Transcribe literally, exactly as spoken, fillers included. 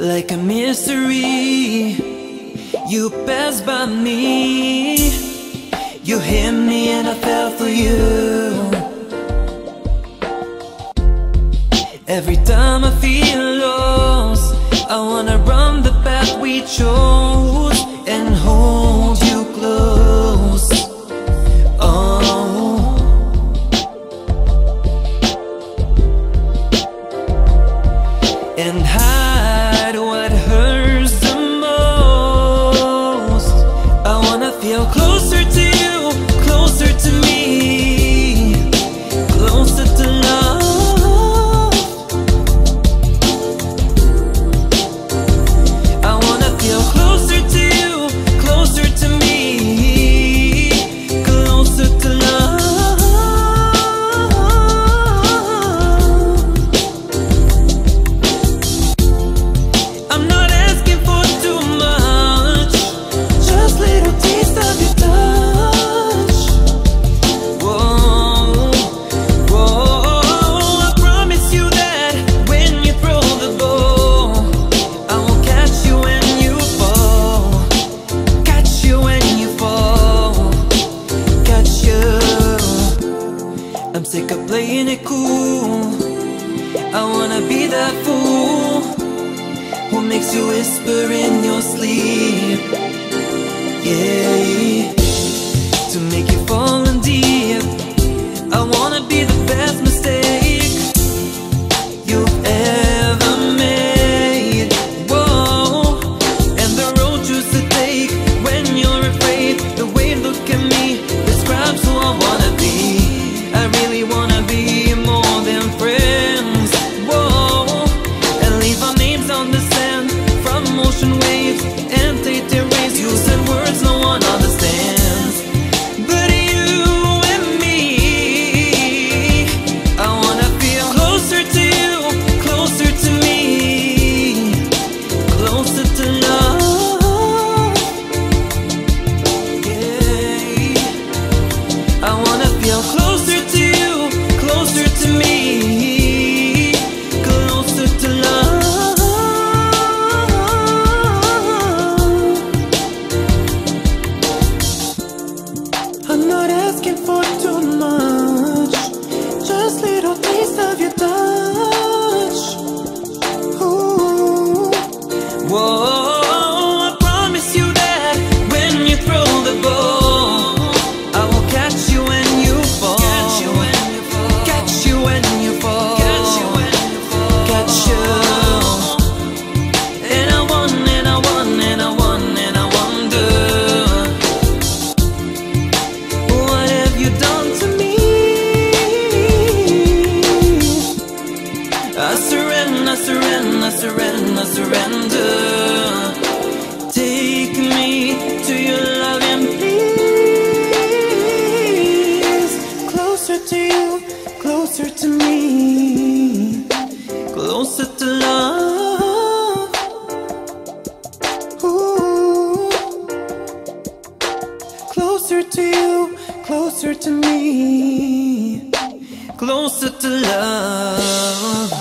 like a mystery. You passed by me, you hit me and I fell for you. Every time I feel lost, I wanna run the path we chose and hold you close. Oh, and hide what hurts the most. I wanna feel closer to you, closer to me, closer to love. I'm sick of playing it cool. I wanna be that fool who makes you whisper in your sleep. Yeah, to make you fall in deep. I wanna be the best mistake you've ever made. Whoa, and the road you to take when you're afraid. The way you look at me describes who I wanna be. I really wanna be more than friends. Whoa, and leave our names on the sand from ocean waves and take their rays. You said words no one understands, but you and me. I wanna feel closer to you, closer to me, closer to love. Yeah, I wanna feel closer to you, closer to me, closer to love. I'm not asking for too much, just little taste of your touch. Ooh. Whoa, I promise you that when you throw the ball, I will catch you when you fall. Catch you when you fall. Catch you when you fall. Catch you when you fall. Catch you. And I want, and I want, and I want, and I wonder, what have you done to me? I surrender, I surrender, I surrender, I surrender. Take me to your loving please. Closer to you, closer to me, closer to love. Ooh. Closer to you, closer to me, closer to love.